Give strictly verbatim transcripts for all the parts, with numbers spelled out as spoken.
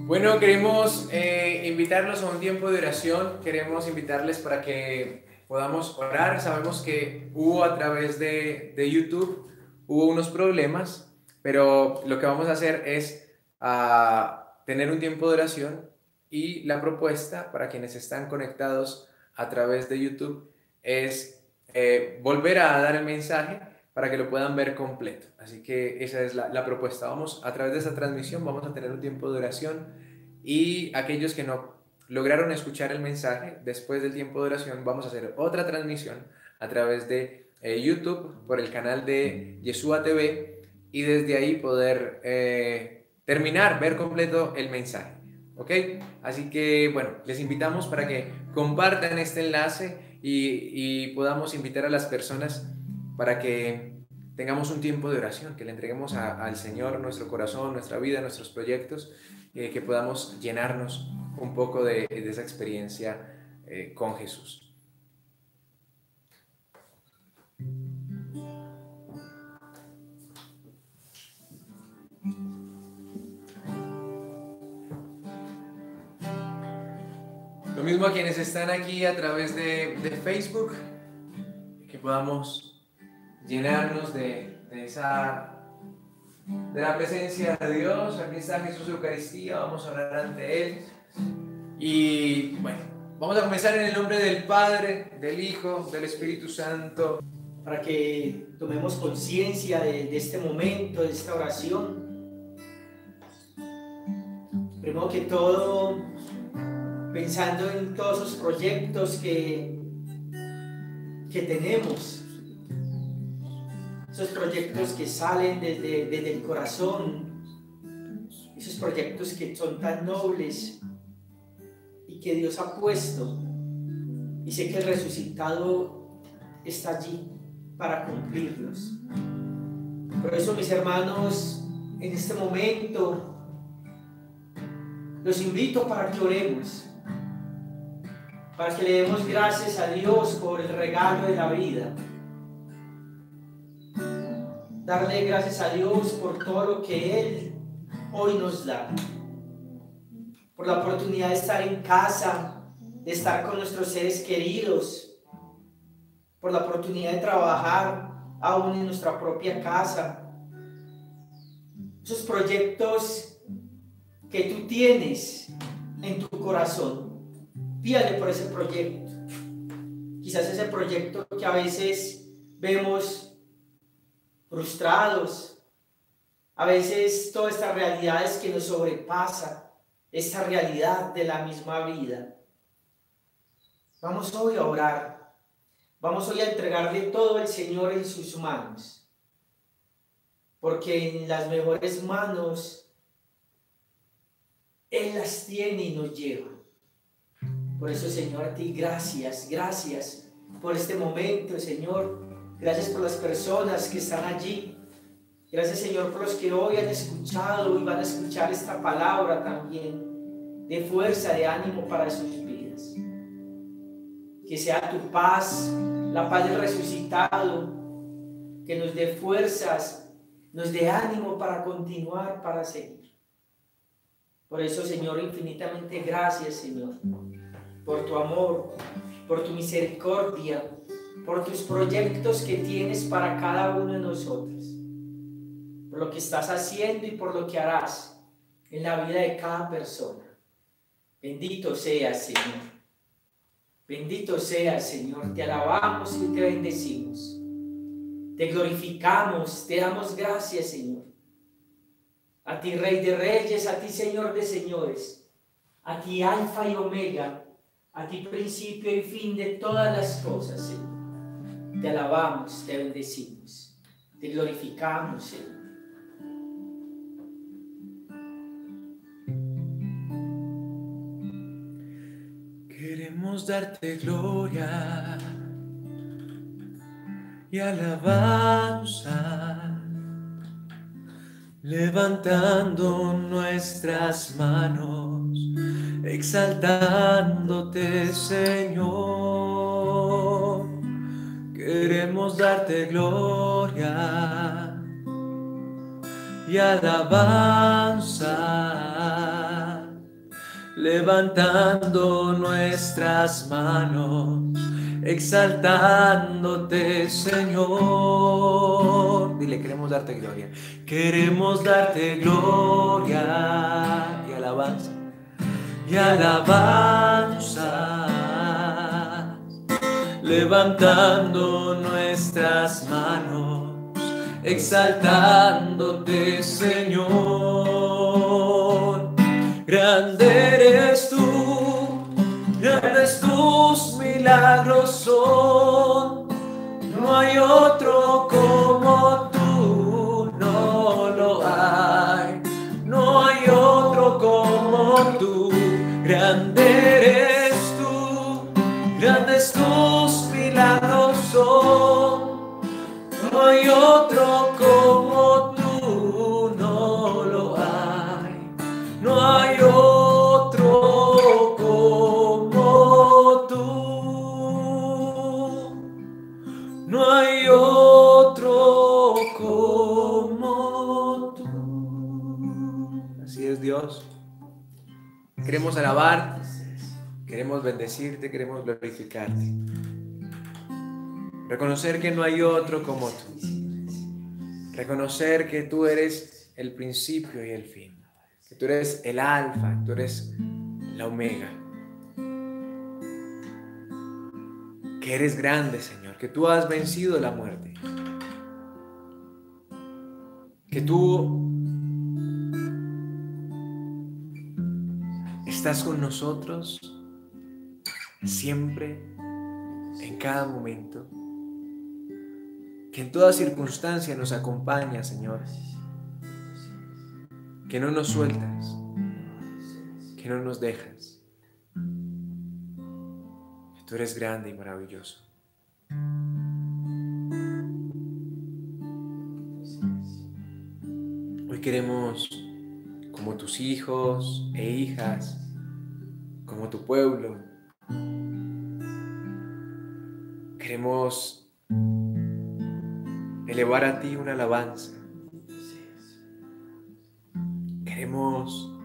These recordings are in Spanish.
Bueno, queremos eh, invitarlos a un tiempo de oración, queremos invitarles para que podamos orar. Sabemos que hubo a través de, de YouTube, hubo unos problemas, pero lo que vamos a hacer es ah, tener un tiempo de oración y la propuesta para quienes están conectados a través de YouTube es eh, volver a dar el mensaje para que lo puedan ver completo. Así que esa es la, la propuesta. Vamos a través de esta transmisión, vamos a tener un tiempo de oración y aquellos que no lograron escuchar el mensaje, después del tiempo de oración vamos a hacer otra transmisión a través de eh, YouTube por el canal de Yeshua T V y desde ahí poder eh, terminar, ver completo el mensaje. ¿Ok? Así que bueno, les invitamos para que compartan este enlace y, y podamos invitar a las personas para que tengamos un tiempo de oración, que le entreguemos a, al Señor nuestro corazón, nuestra vida, nuestros proyectos, eh, que podamos llenarnos un poco de, de esa experiencia eh, con Jesús. Lo mismo a quienes están aquí a través de, de Facebook, que podamos llenarnos de, de esa de la presencia de Dios. Aquí está Jesús Eucaristía, vamos a orar ante Él. Y bueno, vamos a comenzar en el nombre del Padre, del Hijo, del Espíritu Santo. Para que tomemos conciencia de, de este momento, de esta oración. Primero que todo, pensando en todos esos proyectos que, que tenemos, esos proyectos que salen desde, desde el corazón, esos proyectos que son tan nobles y que Dios ha puesto, y sé que el resucitado está allí para cumplirlos. Por eso, mis hermanos, en este momento los invito para que oremos, para que le demos gracias a Dios por el regalo de la vida, darle gracias a Dios por todo lo que Él hoy nos da, por la oportunidad de estar en casa, de estar con nuestros seres queridos, por la oportunidad de trabajar aún en nuestra propia casa. Esos proyectos que tú tienes en tu corazón, pídale por ese proyecto. Quizás ese proyecto que a veces vemos frustrados, a veces todas estas realidades que nos sobrepasan, esta realidad de la misma vida. Vamos hoy a orar. Vamos hoy a entregarle todo al Señor en sus manos, porque en las mejores manos Él las tiene y nos lleva. Por eso, Señor, a ti gracias, gracias por este momento, Señor. Gracias por las personas que están allí. Gracias, Señor, por los que hoy han escuchado y van a escuchar esta palabra también de fuerza, de ánimo para sus vidas. Que sea tu paz, la paz del resucitado, que nos dé fuerzas, nos dé ánimo para continuar, para seguir. Por eso, Señor, infinitamente gracias, Señor, por tu amor, por tu misericordia, por tus proyectos que tienes para cada uno de nosotros, por lo que estás haciendo y por lo que harás en la vida de cada persona. Bendito seas, Señor. Bendito seas, Señor, te alabamos y te bendecimos, te glorificamos, te damos gracias, Señor. A ti, Rey de Reyes, a ti, Señor de Señores, a ti, Alfa y Omega, a ti, principio y fin de todas las cosas, Señor. Te alabamos, te bendecimos, te glorificamos, Señor. Queremos darte gloria y alabanza, levantando nuestras manos, exaltándote, Señor. Queremos darte gloria y alabanza, levantando nuestras manos, exaltándote, Señor. Dile, queremos darte gloria. Queremos darte gloria y alabanza, y alabanza, levantando nuestras manos, exaltándote, Señor. Grande eres tú, grandes tus milagros son, no hay otro como tú, no lo hay, no hay otro como tú. Grande eres tú, grandes tus milagros son, no hay otro como tú, no lo hay, no hay otro como tú, no hay otro como tú. Así es, Dios. Queremos alabarte, queremos bendecirte, queremos glorificarte. Reconocer que no hay otro como tú. Reconocer que tú eres el principio y el fin. Que tú eres el alfa, tú eres la omega. Que eres grande, Señor. Que tú has vencido la muerte. Que tú estás con nosotros siempre, en cada momento. Que en toda circunstancia nos acompaña, Señor. Que no nos sueltas, que no nos dejas. Que tú eres grande y maravilloso. Hoy queremos, como tus hijos e hijas, como tu pueblo, queremos elevar a ti una alabanza. Queremos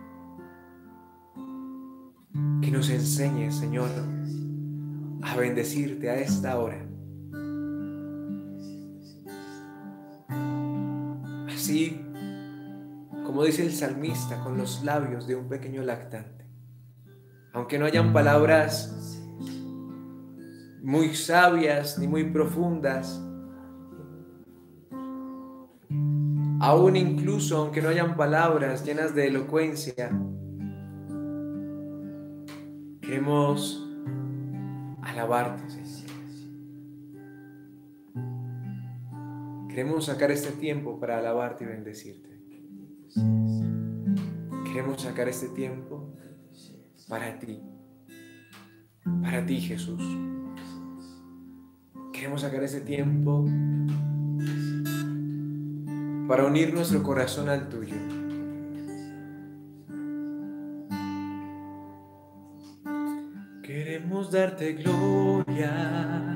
que nos enseñes, Señor, a bendecirte a esta hora. Así como dice el salmista, con los labios de un pequeño lactante. Aunque no hayan palabras muy sabias ni muy profundas, aún incluso aunque no hayan palabras llenas de elocuencia, queremos alabarte, Señor. Queremos sacar este tiempo para alabarte y bendecirte. Queremos sacar este tiempo para ti, para ti, Jesús. Queremos sacar este tiempo para unir nuestro corazón al tuyo. Queremos darte gloria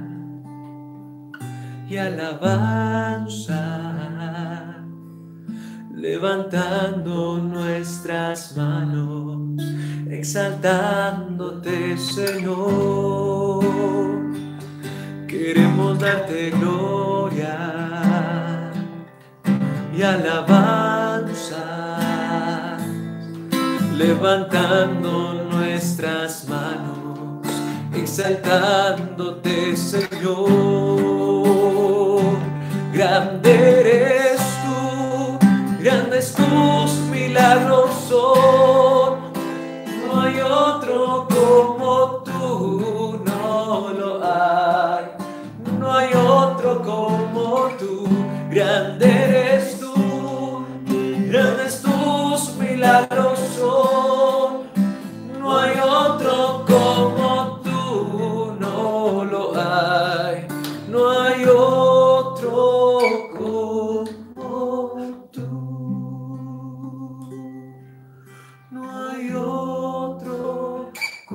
y alabanza, levantando nuestras manos, exaltándote, Señor. Queremos darte gloria y alabanza, levantando nuestras manos, exaltándote, Señor. Grande eres tú, grandes tus milagros son, no hay otro como tú, no lo hay, no hay otro como tú. Grande eres tú, grandes tus milagros son, no hay otro como tú, no lo hay, no hay otro como tú, no hay otro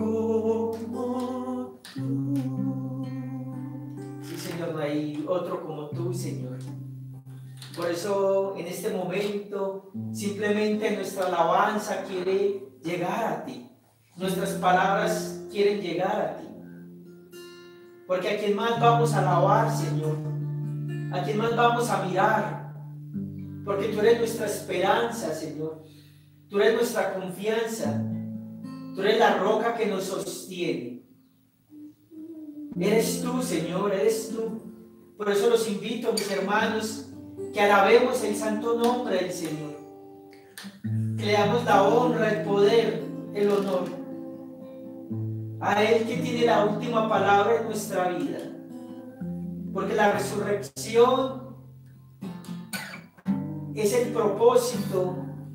como tú. Sí, Señor, no hay otro como tú, Señor. Por eso en este momento simplemente nuestra alabanza quiere llegar a ti. nuestras palabras quieren llegar a ti. Porque a quién más vamos a alabar, Señor, a quién más vamos a mirar, porque tú eres nuestra esperanza, Señor, tú eres nuestra confianza, tú eres la roca que nos sostiene. Eres tú, Señor, eres tú. Por eso los invito, mis hermanos, que alabemos el santo nombre del Señor, que le damos la honra, el poder, el honor a Él que tiene la última palabra en nuestra vida, porque la resurrección es el propósito,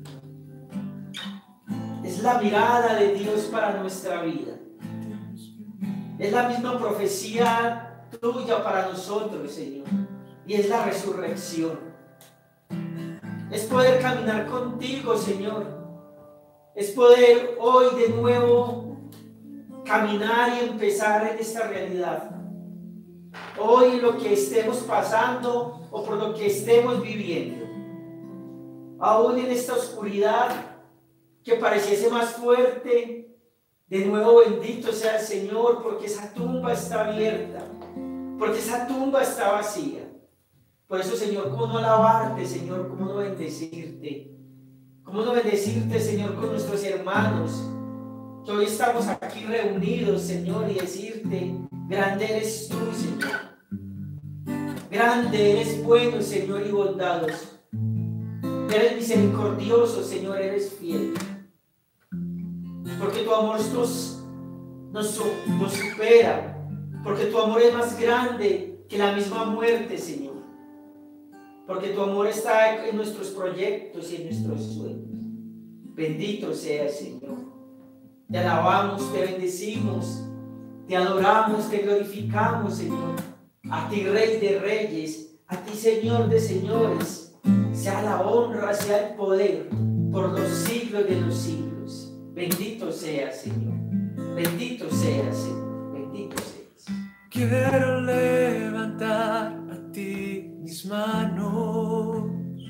es la mirada de Dios para nuestra vida, es la misma profecía tuya para nosotros, Señor, y es la resurrección, es poder caminar contigo, Señor, es poder hoy de nuevo caminar y empezar en esta realidad. Hoy lo que estemos pasando o por lo que estemos viviendo, aún en esta oscuridad que pareciese más fuerte, de nuevo bendito sea el Señor, porque esa tumba está abierta, porque esa tumba está vacía. Por eso, Señor, ¿cómo no alabarte, Señor? ¿Cómo no bendecirte? ¿Cómo no bendecirte, Señor, con nuestros hermanos que hoy estamos aquí reunidos, Señor, y decirte: grande eres tú, Señor, grande eres bueno, Señor, y bondadoso, eres misericordioso, Señor, eres fiel, porque tu amor nos, nos, nos supera, porque tu amor es más grande que la misma muerte, Señor, porque tu amor está en nuestros proyectos y en nuestros sueños. Bendito sea, Señor. Te alabamos, te bendecimos, te adoramos, te glorificamos, Señor. A ti, Rey de Reyes, a ti, Señor de Señores, sea la honra, sea el poder, por los siglos de los siglos. Bendito sea, Señor. Bendito sea, Señor. Bendito seas. Quiero levantar a ti mis manos,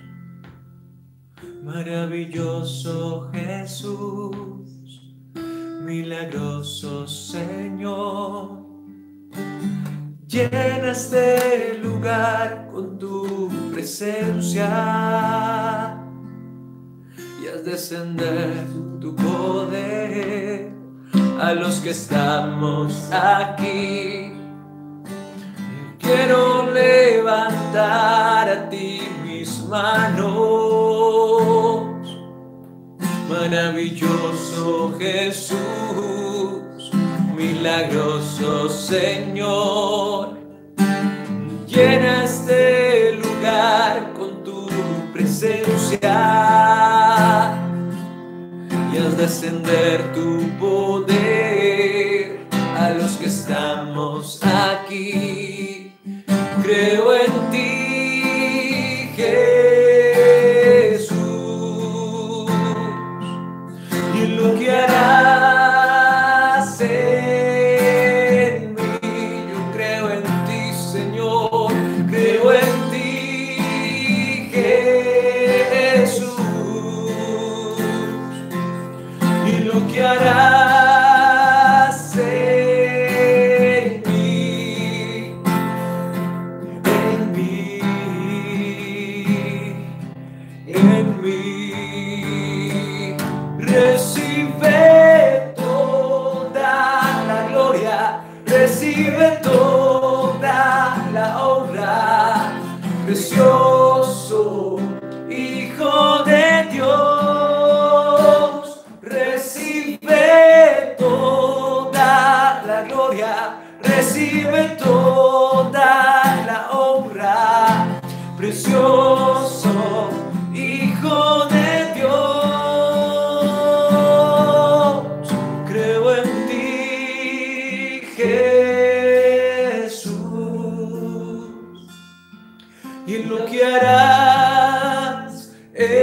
maravilloso Jesús, milagroso Señor. Llena este lugar con tu presencia y haz descender tu poder a los que estamos aquí. Quiero levantar a ti mis manos, maravilloso Jesús, milagroso Señor. Llena este lugar con tu presencia y haz descender tu poder a los que estamos aquí. Creo en ti, Jesús, y en lo que harás en mí. Yo creo en ti, Señor, creo en ti, Jesús, y en lo que harás precioso Hijo de Dios, recibe toda la gloria, recibe toda la honra, precioso Hijo de Dios. Creo en ti, Jesús, y en lo que harás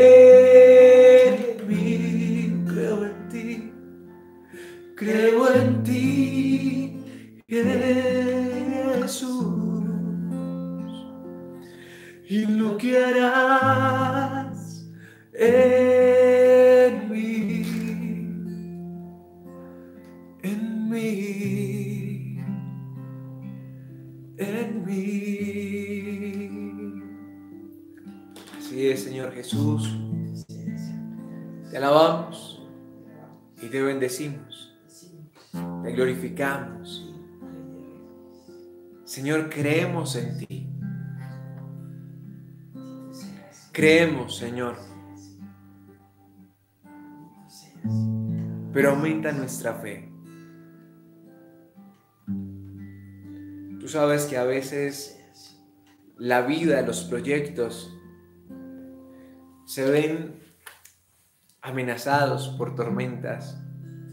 en mí. Creo en ti, creo en ti, Jesús, y en lo que harás en mí. en mí, en mí. Así es, Señor Jesús. Te alabamos y te bendecimos, te glorificamos. Señor, creemos en ti. Creemos, Señor. Pero aumenta nuestra fe. Tú sabes que a veces la vida, los proyectos se ven amenazados por tormentas.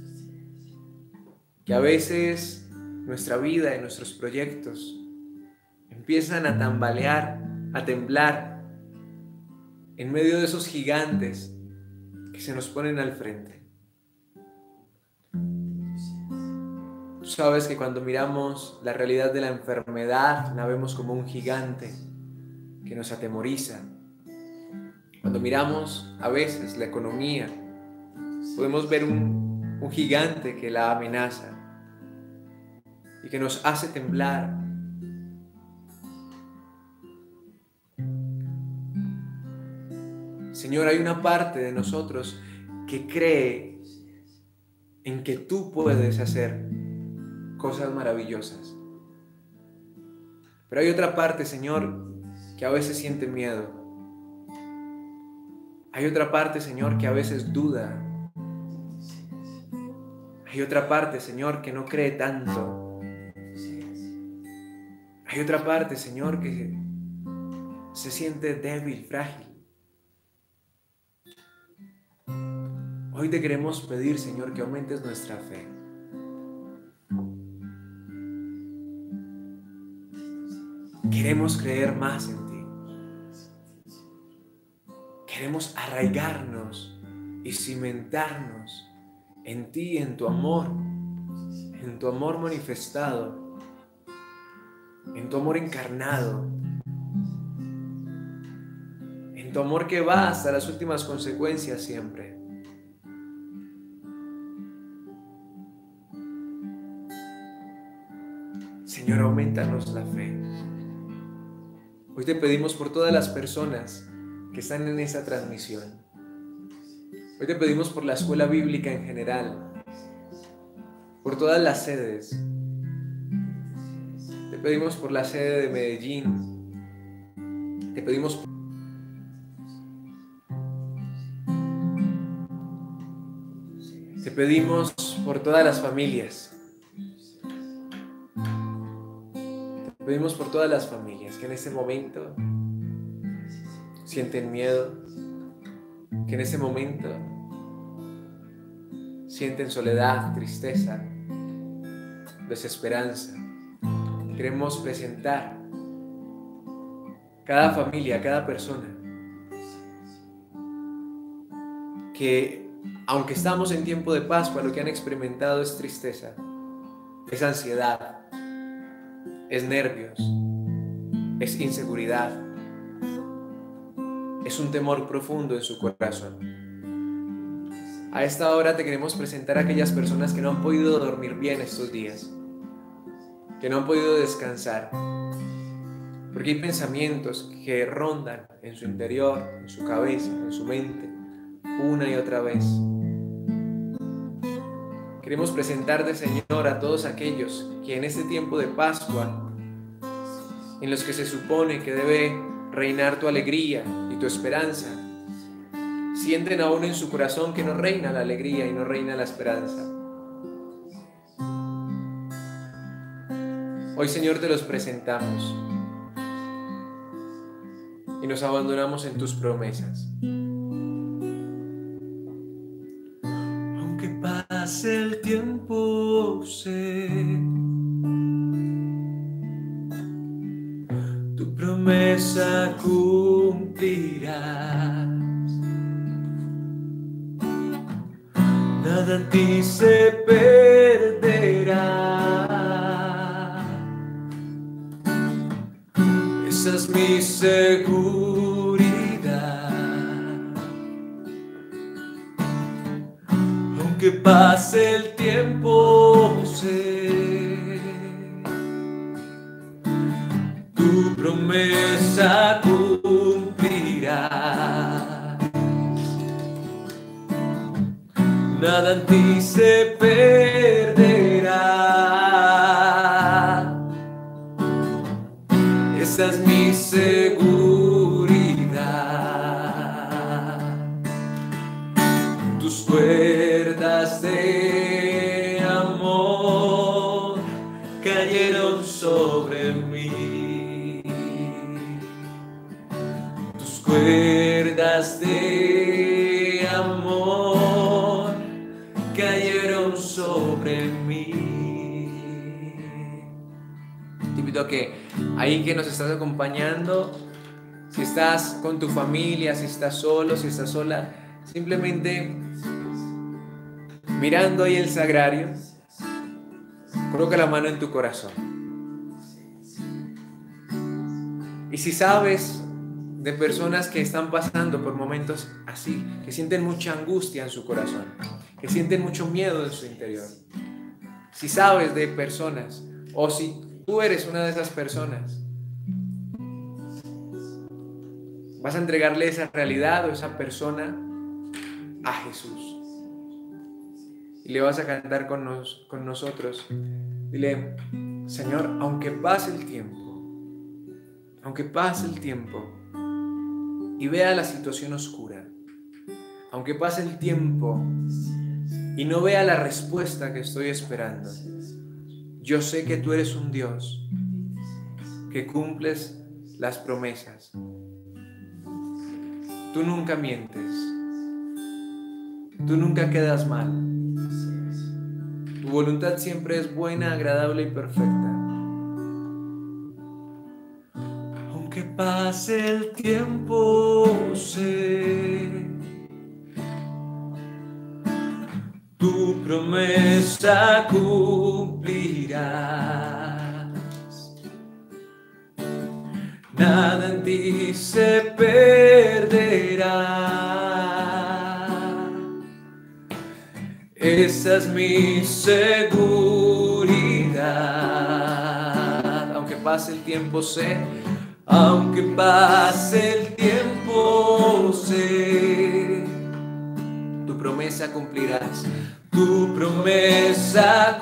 Que a veces nuestra vida y nuestros proyectos empiezan a tambalear, a temblar en medio de esos gigantes que se nos ponen al frente. Tú sabes que cuando miramos la realidad de la enfermedad, la vemos como un gigante que nos atemoriza. Cuando miramos a veces la economía, podemos ver un, un gigante que la amenaza y que nos hace temblar. Señor, hay una parte de nosotros que cree en que tú puedes hacer cosas maravillosas. Pero hay otra parte, Señor, que a veces siente miedo. Hay otra parte, Señor, que a veces duda. Hay otra parte, Señor, que no cree tanto. Hay otra parte, Señor, que se siente débil, frágil. Hoy te queremos pedir, Señor, que aumentes nuestra fe. Queremos creer más en ti. Queremos arraigarnos y cimentarnos en ti, en tu amor, en tu amor manifestado, en tu amor encarnado, en tu amor que va hasta las últimas consecuencias siempre. Señor, aumentanos la fe. Hoy te pedimos por todas las personas que están en esa transmisión. Hoy te pedimos por la escuela bíblica en general, por todas las sedes. Te pedimos por la sede de Medellín. Te pedimos Te pedimos por todas las familias. Te pedimos por todas las familias que en este momento sienten miedo, que en ese momento sienten soledad, tristeza, desesperanza. Queremos presentar cada familia, cada persona que, aunque estamos en tiempo de Pascua, lo que han experimentado es tristeza, es ansiedad, es nervios, es inseguridad, es un temor profundo en su corazón. A esta hora te queremos presentar a aquellas personas que no han podido dormir bien estos días, que no han podido descansar, porque hay pensamientos que rondan en su interior, en su cabeza, en su mente, una y otra vez. Queremos presentarte, Señor, a todos aquellos que en este tiempo de Pascua, en los que se supone que debe reinar tu alegría y tu esperanza, sienten aún en su corazón que no reina la alegría y no reina la esperanza. Hoy, Señor, te los presentamos y nos abandonamos en tus promesas. Aunque pase el tiempo, sé tu promesa cumplirás. Nada en ti se perderá. Esa es mi seguridad. Aunque pase el tiempo, sé, tu promesa cumplirá. Nada en ti se perderá. Esa es mi seguridad. Tus cuerdas de amor cayeron sobre mí. Tus cuerdas de amor cayeron sobre mí. Te invito a que ahí que nos estás acompañando, si estás con tu familia, si estás solo, si estás sola, simplemente mirando ahí el sagrario, coloca la mano en tu corazón. Y si sabes de personas que están pasando por momentos así, que sienten mucha angustia en su corazón, que sienten mucho miedo en su interior, si sabes de personas, o si tú eres una de esas personas, vas a entregarle esa realidad o esa persona a Jesús. Y le vas a cantar con, nos, con nosotros. Dile: Señor, aunque pase el tiempo, aunque pase el tiempo y vea la situación oscura, aunque pase el tiempo y no vea la respuesta que estoy esperando, yo sé que tú eres un Dios que cumples las promesas. Tú nunca mientes. Tú nunca quedas mal. Tu voluntad siempre es buena, agradable y perfecta. Aunque pase el tiempo, sé, tu promesa cumplirás. Nada en ti se perderá. Esa es mi seguridad. Aunque pase el tiempo, sé, aunque pase el tiempo, sé, tu promesa cumplirás. Tu promesa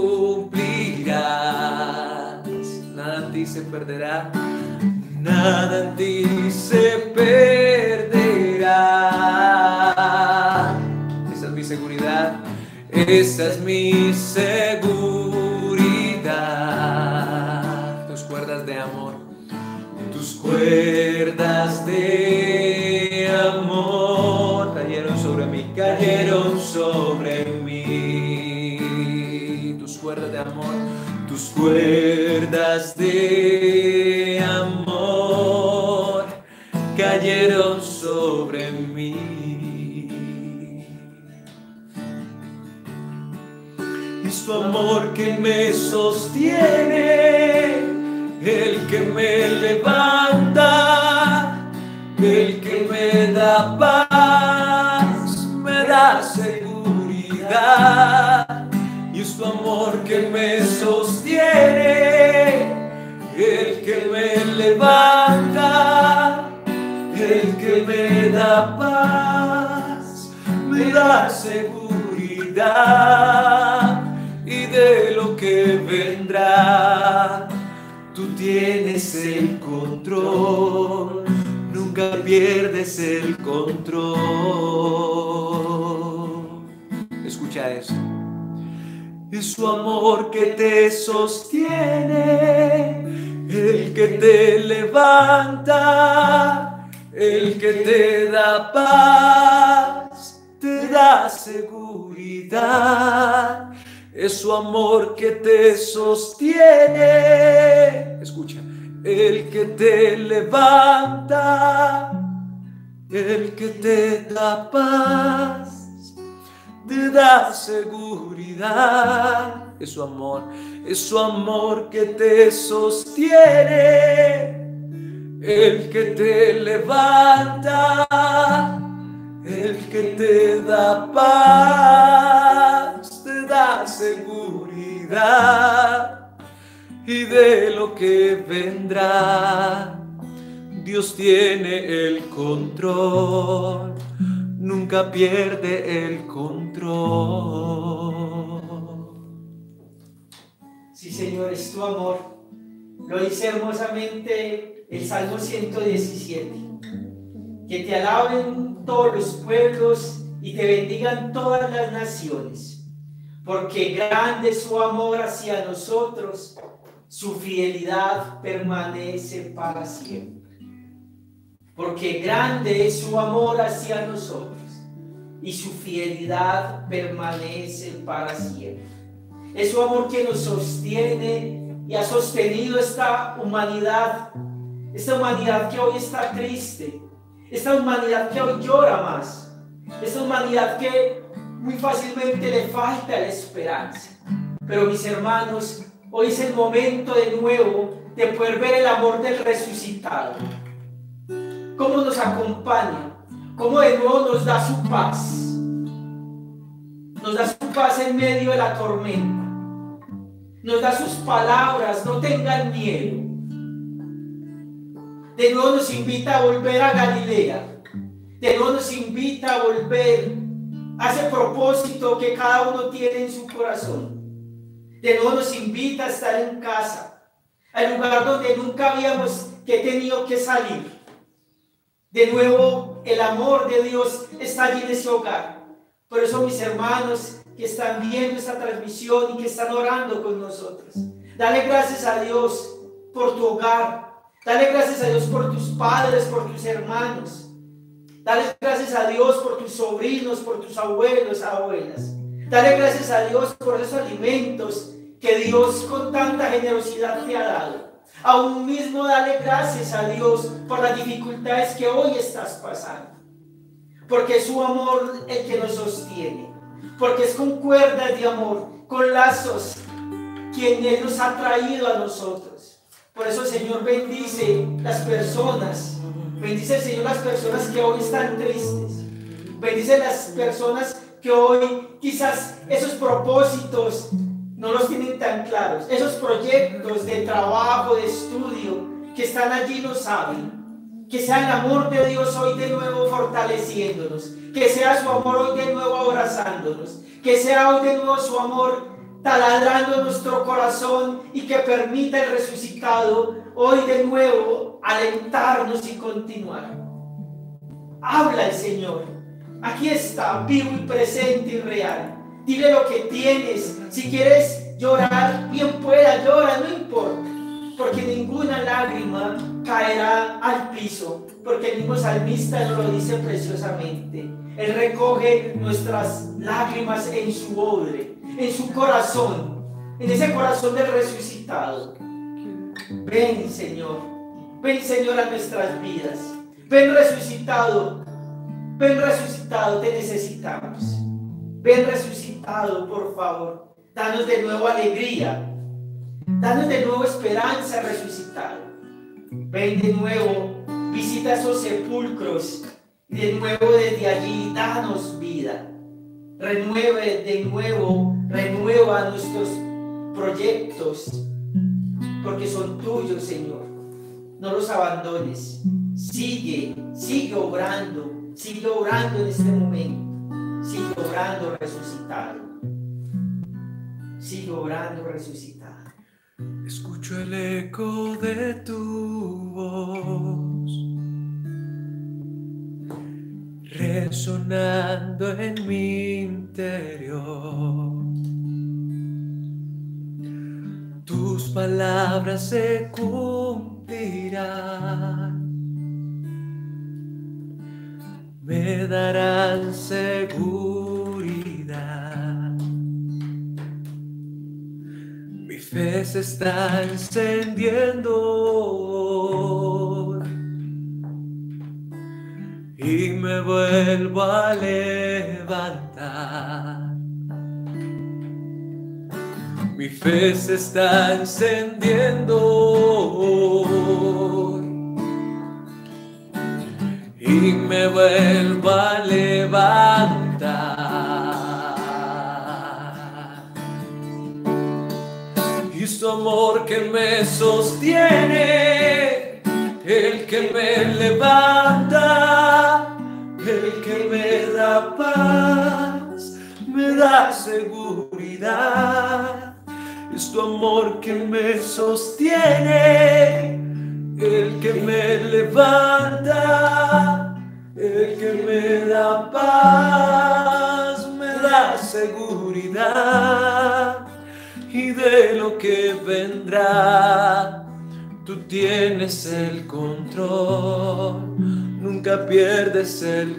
cumplirás. Nada en ti se perderá. Nada en ti se perderá. Esa es mi seguridad. Esa es mi seguridad. Tus cuerdas de amor, tus cuerdas de amor cayeron sobre mí, cayeron sobre mí. Tus cuerdas de amor, tus cuerdas de amor cayeron sobre mí. Es tu amor que me sostiene, el que me levanta, el que me da paz, me da seguridad. Y es tu amor que me sostiene, el que me levanta, el que me da paz, me da seguridad. Y de lo que vendrá, tú tienes el control, nunca pierdes el control. Escucha eso. Es su amor que te sostiene, el que te levanta, el que te da paz, te da seguridad. Es su amor que te sostiene, escucha, el que te levanta, el que te da paz, te da seguridad. Es su amor, es su amor que te sostiene, el que te levanta, el que te da paz, te da da seguridad y de lo que vendrá. Dios tiene el control, nunca pierde el control. Sí, Señor, es tu amor. Lo dice hermosamente el Salmo ciento diecisiete. Que te alaben todos los pueblos y te bendigan todas las naciones, porque grande es su amor hacia nosotros, su fidelidad permanece para siempre. Porque grande es su amor hacia nosotros y su fidelidad permanece para siempre. Es su amor que nos sostiene y ha sostenido esta humanidad, esta humanidad que hoy está triste, esta humanidad que hoy llora más, esta humanidad que muy fácilmente le falta la esperanza. Pero mis hermanos, hoy es el momento de nuevo de poder ver el amor del resucitado. Cómo nos acompaña, cómo de nuevo nos da su paz. Nos da su paz en medio de la tormenta. Nos da sus palabras, no tengan miedo. De nuevo nos invita a volver a Galilea. De nuevo nos invita a volver a ese propósito que cada uno tiene en su corazón. De nuevo nos invita a estar en casa, al lugar donde nunca habíamos que tenido que salir. De nuevo el amor de Dios está allí en ese hogar. Por eso, mis hermanos que están viendo esta transmisión y que están orando con nosotros, dale gracias a Dios por tu hogar. Dale gracias a Dios por tus padres, por tus hermanos. Dale gracias a Dios por tus sobrinos, por tus abuelos, abuelas. Dale gracias a Dios por esos alimentos que Dios con tanta generosidad te ha dado. Aún mismo dale gracias a Dios por las dificultades que hoy estás pasando. Porque es su amor el que nos sostiene. Porque es con cuerdas de amor, con lazos, quien Él nos ha traído a nosotros. Por eso, Señor, bendice las personas. Bendice, Señor, las personas que hoy están tristes. Bendice las personas que hoy quizás esos propósitos no los tienen tan claros. Esos proyectos de trabajo, de estudio, que están allí no saben. Que sea el amor de Dios hoy de nuevo fortaleciéndonos. Que sea su amor hoy de nuevo abrazándonos. Que sea hoy de nuevo su amor taladrando nuestro corazón y que permita el resucitado hoy de nuevo alentarnos y continuar. Habla el Señor. Aquí está, vivo y presente y real. Dile lo que tienes. Si quieres llorar, bien pueda, llora, no importa. Porque ninguna lágrima caerá al piso. Porque el mismo salmista nos lo dice preciosamente. Él recoge nuestras lágrimas en su odre, en su corazón, en ese corazón del resucitado. Ven, Señor. Ven, Señor, a nuestras vidas. Ven resucitado. Ven resucitado, te necesitamos. Ven resucitado, por favor. Danos de nuevo alegría. Danos de nuevo esperanza, resucitado. Ven de nuevo, visita esos sepulcros. Y de nuevo desde allí, danos vida. Renueve de nuevo, renueva nuestros proyectos. Porque son tuyos, Señor. No los abandones. Sigue, sigue obrando. Sigue obrando en este momento. Sigue obrando resucitado. Sigue obrando resucitado. Escucho el eco de tu voz resonando en mi interior. Tus palabras se cumplirán, me darán seguridad. Mi fe se está encendiendo y me vuelvo a levantar. Mi fe se está encendiendo y me vuelvo a levantar. es tu amor que me sostiene, el que me levanta, el que me da paz, me da seguridad. Es tu amor que me sostiene, el que me levanta, el que me da paz, me da seguridad. Y de lo que vendrá, tú tienes el control, nunca pierdes el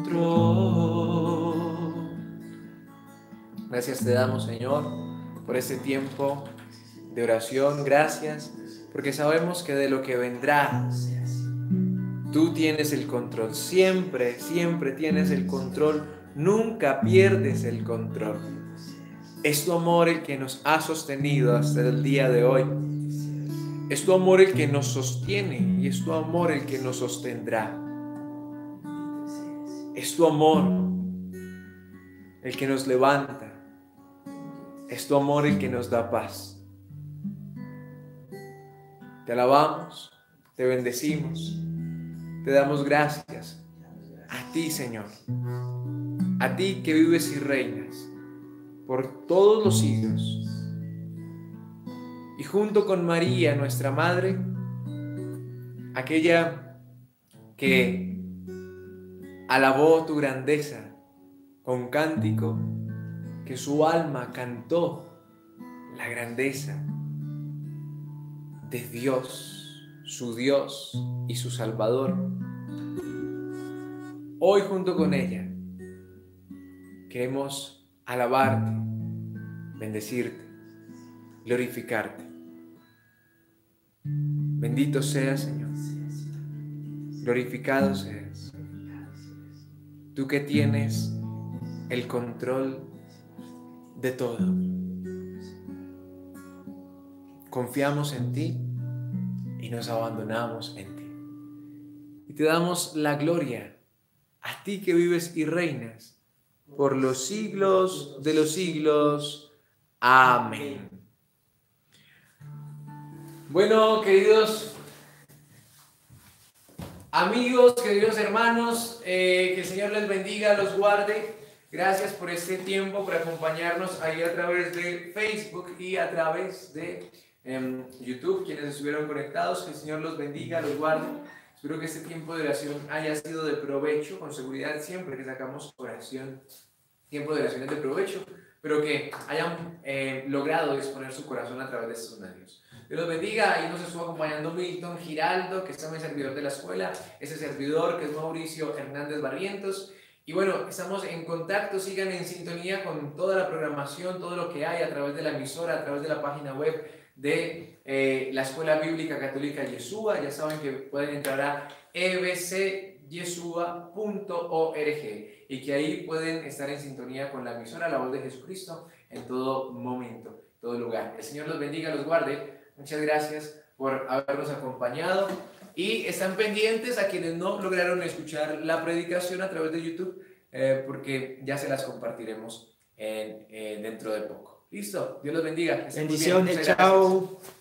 control. Gracias te damos, Señor, por este tiempo de oración. Gracias porque sabemos que de lo que vendrá, tú tienes el control. Siempre, siempre tienes el control. Nunca pierdes el control. Es tu amor el que nos ha sostenido hasta el día de hoy. Es tu amor el que nos sostiene y es tu amor el que nos sostendrá. Es tu amor el que nos levanta. Es tu amor el que nos da paz. Te alabamos, te bendecimos, te damos gracias. A ti, Señor, a ti que vives y reinas por todos los siglos. Y junto con María, nuestra Madre, aquella que alabó tu grandeza con cántico, que su alma cantó la grandeza de Dios, su Dios y su Salvador. Hoy junto con ella queremos alabarte, bendecirte, glorificarte. Bendito seas, Señor. Glorificado seas. Tú que tienes el control de todo. Confiamos en ti y nos abandonamos en ti. Y te damos la gloria a ti que vives y reinas por los siglos de los siglos. Amén. Bueno, queridos amigos, queridos hermanos, eh, que el Señor les bendiga, los guarde. Gracias por este tiempo, por acompañarnos ahí a través de Facebook y a través de eh, YouTube, quienes estuvieron conectados. Que el Señor los bendiga, los guarde. Espero que este tiempo de oración haya sido de provecho. Con seguridad, siempre que sacamos oración, tiempo de oración es de provecho, pero que hayan eh, logrado disponer su corazón a través de estos medios. Dios los bendiga. Ahí nos estuvo acompañando Milton Giraldo, que es también servidor de la escuela, ese servidor que es Mauricio Hernández Barrientos. Y bueno, estamos en contacto, sigan en sintonía con toda la programación, todo lo que hay a través de la emisora, a través de la página web de eh, la Escuela Bíblica Católica Yeshua. Ya saben que pueden entrar a e b c yeshua punto org y que ahí pueden estar en sintonía con la emisora La Voz de Jesucristo en todo momento, todo lugar. El Señor los bendiga, los guarde. Muchas gracias por habernos acompañado. Y están pendientes a quienes no lograron escuchar la predicación a través de YouTube, eh, porque ya se las compartiremos en, eh, dentro de poco. ¿Listo? Dios los bendiga. Bendiciones, chao.